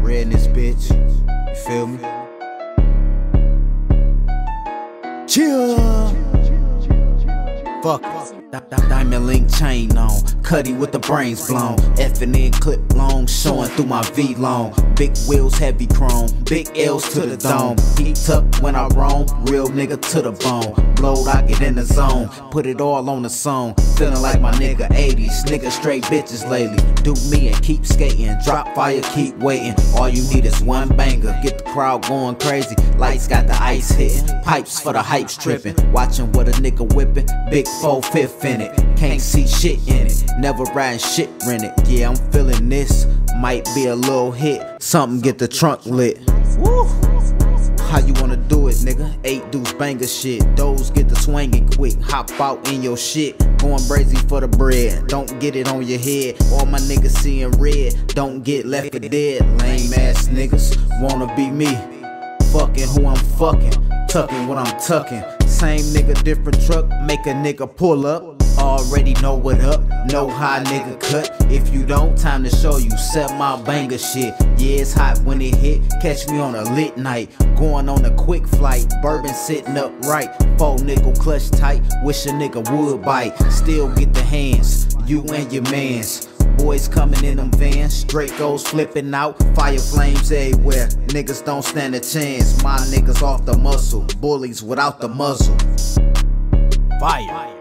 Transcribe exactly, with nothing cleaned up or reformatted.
red in this bitch. You feel me? Chill. Fuck it. Diamond link chain on, Cuddy with the brains blown, effing in clip long, showing through my V long. Big wheels, heavy chrome, big L's to the dome. Heat up when I roam, real nigga to the bone. Blowed, I get in the zone, put it all on the song. Feeling like my nigga eighties, nigga straight bitches lately. Do me and keep skating, drop fire, keep waiting. All you need is one banger, get the crowd going crazy. Lights got the ice hitting, pipes for the hypes tripping. Watching what a nigga whipping, big four fifth in it. Can't see shit in it, never riding shit rented. Yeah, I'm feeling this, might be a little hit. Something get the trunk lit. Woo. How you wanna do it, nigga? Eight dudes banger shit. Those get the swinging quick. Hop out in your shit. Going brazy for the bread. Don't get it on your head. All my niggas seeing red. Don't get left for dead. Lame ass niggas wanna be me. Fucking who I'm fucking. Tucking what I'm tucking. Same nigga, different truck. Make a nigga pull up. Already know what up, know how a nigga cut. If you don't, time to show you, set my banger shit. Yeah, it's hot when it hit, catch me on a lit night. Going on a quick flight, bourbon sitting up right. Four nickel clutch tight, wish a nigga would bite. Still get the hands, you and your mans. Boys coming in them vans, Dracos flipping out, fire flames everywhere. Niggas don't stand a chance, my niggas off the muscle. Bullies without the muzzle. Fire.